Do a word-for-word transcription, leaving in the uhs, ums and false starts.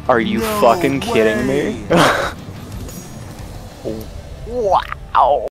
Are you No fucking way. kidding me? Wow.